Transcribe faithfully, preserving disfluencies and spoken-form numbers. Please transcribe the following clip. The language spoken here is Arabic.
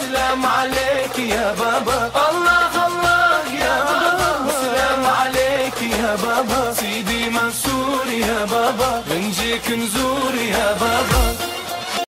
سلام عليك يا بابا، الله الله يا بابا، سلام عليك يا بابا، سيدي منصور يا بابا، بنجيك نزور يا بابا.